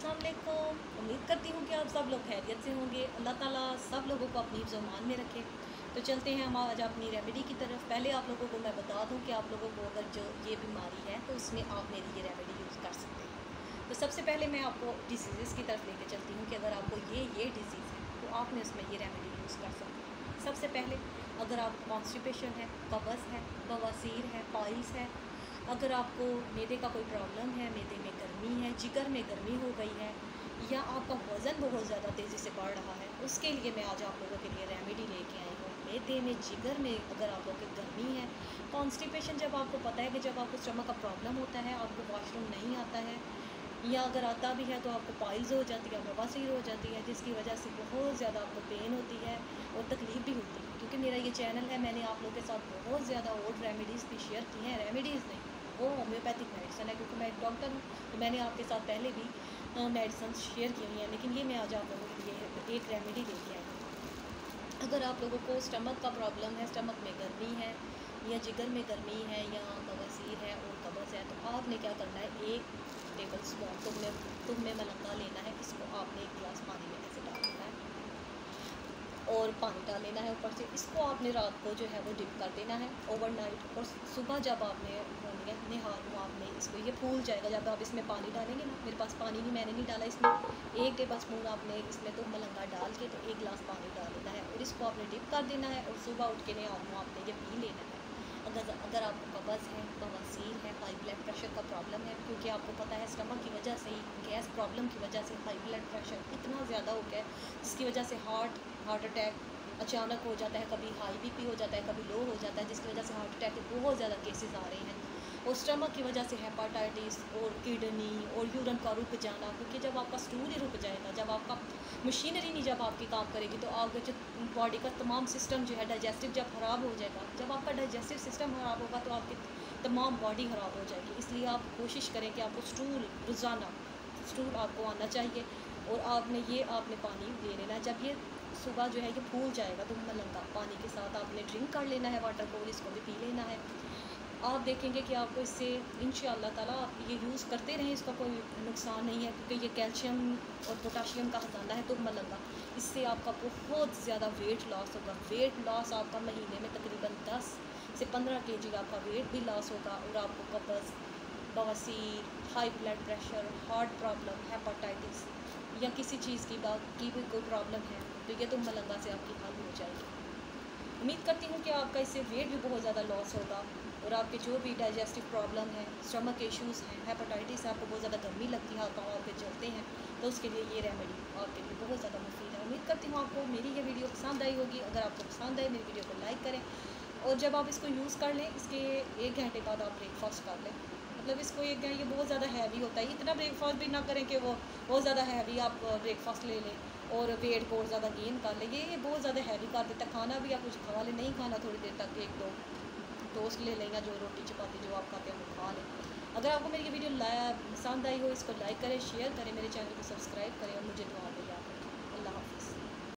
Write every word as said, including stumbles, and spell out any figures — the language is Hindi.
अस्सलाम वालेकुम। उम्मीद करती हूँ कि आप सब लोग खैरियत से होंगे। अल्लाह ताला सब लोगों को अपनी ज़ुबान में रखे। तो चलते हैं हम आज अपनी रेमेडी की तरफ। पहले आप लोगों को मैं बता दूँ कि आप लोगों को अगर जो ये बीमारी है तो उसमें आप मेरी ये रेमेडी यूज़ कर सकते हैं। तो सबसे पहले मैं आपको डिसीज़ की तरफ लेके चलती हूँ कि अगर आपको ये ये डिज़ीज़ है तो आपने उसमें ये रेमेडी यूज़ कर सकते हैं। सबसे पहले अगर आपको कॉन्स्टिपेशन है, कब्ज़ है, बवासीर है, पाइल्स है, अगर आपको मैदे का कोई प्रॉब्लम है, मैदे में गर्मी है, जिगर में गर्मी हो गई है, या आपका वज़न बहुत ज़्यादा तेज़ी से बढ़ रहा है, उसके लिए मैं आज आप लोगों के लिए रेमेडी लेके आई हूँ। मैदे में, जिगर में अगर आप लोगों की गर्मी है, कॉन्स्टिपेशन, जब आपको पता है कि जब आपको स्टमक का प्रॉब्लम होता है, आपको वॉशरूम नहीं आता है, या अगर आता भी है तो आपको पाइल्स हो जाती है, बवासीर हो जाती है, जिसकी वजह से बहुत ज़्यादा आपको पेन होती है और तकलीफ़ भी होती है। क्योंकि मेरा ये चैनल है, मैंने आप लोगों के साथ बहुत ज़्यादा और रेमेडीज़ भी शेयर की हैं। रेमेडीज़ नहीं, वो होम्योपैथिक मेडिसन है, क्योंकि मैं एक डॉक्टर हूँ, तो मैंने आपके साथ पहले भी मेडिसन शेयर की हुई हैं। लेकिन ये मैं आज आप लोगों के लिए एक रेमेडी लेके आई हूँ। अगर आप लोगों को स्टमक का प्रॉब्लम है, स्टमक में गर्मी है, या जिगर में गर्मी है, या बवासीर है और कब्ज़ है, तो आपने क्या करना है, एक टेबल स्पून तुम में तुम में मलंगा लेना है। इसको आपने एक गिलास पानी में ऐसे डाल देना है और पानी डाल लेना है ऊपर से। इसको आपने रात को जो है वो डिप कर देना है ओवरनाइट, और सुबह जब आपने निहार को आपने इसको, ये फूल जाएगा जब आप इसमें पानी डालेंगे ना। मेरे पास पानी नहीं, मैंने नहीं डाला इसमें। एक टेबल स्पून आपने इसमें तो मलंगा डाल के तो एक गिलास पानी डाल देना है और इसको आपने डिप कर देना है, और सुबह उठ के निहार को आपने ये पी लेना है। अगर अगर आपको कब्ज़ है, बवासीर है, हाई ब्लड प्रेशर का प्रॉब्लम है, क्योंकि आपको पता है स्टमक की वजह से ही, गैस प्रॉब्लम की वजह से हाई ब्लड प्रेशर इतना ज़्यादा हो गया है, जिसकी वजह से हार्ट हार्ट अटैक अचानक हो जाता है, कभी हाई बीपी हो जाता है, कभी लो हो जाता है, जिसकी वजह से हार्ट अटैक के बहुत ज़्यादा केसेस आ रहे हैं। और स्टमक की वजह से हेपाटाइटिस और किडनी और यूरिन का रुक जाना, क्योंकि जब आपका स्टूल ही रुक जाएगा, जब आपका मशीनरी नहीं जब आपकी काम करेगी, तो आपके जो बॉडी का तमाम सिस्टम जो है डाइजेस्टिव जब ख़राब हो जाएगा, जब आपका डाइजेस्टिव सिस्टम ख़राब होगा तो आपकी तमाम बॉडी ख़राब हो जाएगी। इसलिए आप कोशिश करें कि आपको स्टूल रोज़ाना स्टूल आपको आना चाहिए, और आपने ये आपने पानी ले लेना है। जब ये सुबह जो है ये फूल जाएगा तो मलंगा पानी के साथ आपने ड्रिंक कर लेना है, वाटर को, इसको भी पी लेना है। आप देखेंगे कि आपको इससे इंशाअल्लाह ताला आप ये यूज़ करते रहें, इसका कोई नुकसान नहीं है, क्योंकि ये कैल्शियम और पोटाशियम का खजाना है। तो मलंगा, इससे आपका बहुत ज़्यादा वेट लॉस होगा। वेट लॉस आपका महीने में तकरीबन दस से पंद्रह के जी आपका वेट भी लॉस होगा, और आपको कब्ज़, बवासीर, high blood pressure, heart problem, hepatitis या किसी चीज़ की बात की भी कोई प्रॉब्लम है तो ये तो मलंगा से आपकी हल हो जाएगी। उम्मीद करती हूँ कि आपका इससे वेट भी बहुत ज़्यादा लॉस होगा, और आपके जो भी डाइजेस्टिव प्रॉब्लम है, स्टमक के इश्यूज़ हैं, हेपेटाइटिस है, आपको बहुत ज़्यादा गर्मी लगती है, पाँव आपके जलते हैं, तो उसके लिए ये रेमेडी आपके लिए बहुत ज़्यादा मुफीद है। उम्मीद करती हूँ आपको मेरी ये वीडियो पसंद आई होगी। अगर आपको पसंद आए मेरी वीडियो को लाइक करें, और जब आप इसको यूज़ कर लें, इसके एक घंटे बाद आप ब्रेकफास्ट कर लें। मतलब इसको एक ये बहुत ज़्यादा हैवी होता है, इतना ब्रेकफास्ट भी ना करें कि वो बहुत ज़्यादा हैवी आप ब्रेकफास्ट ले लें और वेट बहुत ज़्यादा गेन कर ले। ये बहुत ज़्यादा हैवी कर देता है। खाना भी आप कुछ खा लें, नहीं खाना थोड़ी देर तक एक दो टोस्ट ले लें, या जो रोटी चपाती जो आप खाते हैं वो खा लें। अगर आपको मेरी ये वीडियो पसंद आई हो, इसको लाइक करें, शेयर करें, मेरे चैनल को सब्सक्राइब करें, और मुझे दुआ दें।